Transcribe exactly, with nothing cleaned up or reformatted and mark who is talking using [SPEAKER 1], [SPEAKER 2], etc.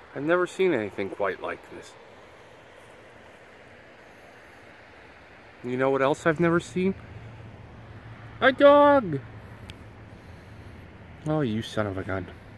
[SPEAKER 1] I've never seen anything quite like this. You know what else I've never seen? A dog! Oh, you son of a gun.